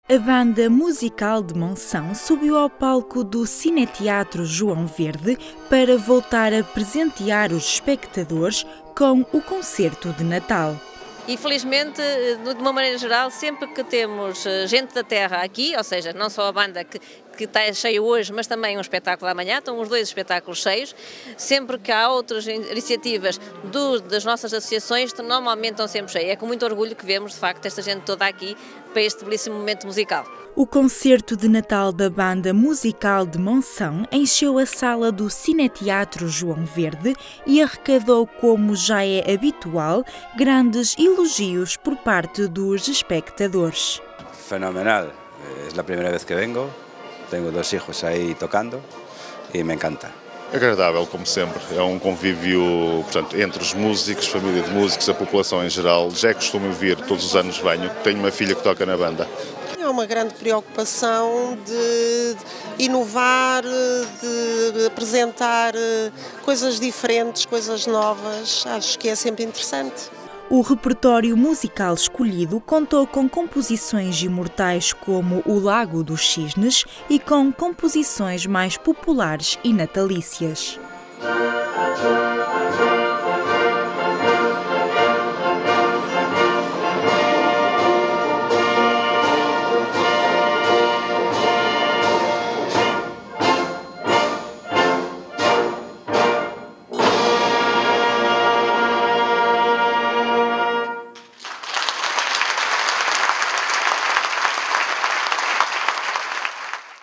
A banda musical de Monção subiu ao palco do Cineteatro João Verde para voltar a presentear os espectadores com o concerto de Natal. E felizmente, de uma maneira geral, sempre que temos gente da terra aqui, ou seja, não só a banda que está cheia hoje, mas também um espetáculo amanhã, estão os dois espetáculos cheios, sempre que há outras iniciativas das nossas associações, normalmente estão sempre cheias. É com muito orgulho que vemos, de facto, esta gente toda aqui para este belíssimo momento musical. O concerto de Natal da banda musical de Monção encheu a sala do Cineteatro João Verde e arrecadou, como já é habitual, grandes elogios por parte dos espectadores. Fenomenal, é a primeira vez que vengo, tenho 2 filhos aí tocando e me encanta. Agradável, como sempre, é um convívio, portanto, entre os músicos, família de músicos, a população em geral. Já costumo vir, todos os anos venho, tenho uma filha que toca na banda. É uma grande preocupação de inovar, de apresentar coisas diferentes, coisas novas, acho que é sempre interessante. O repertório musical escolhido contou com composições imortais como O Lago dos Cisnes e com composições mais populares e natalícias.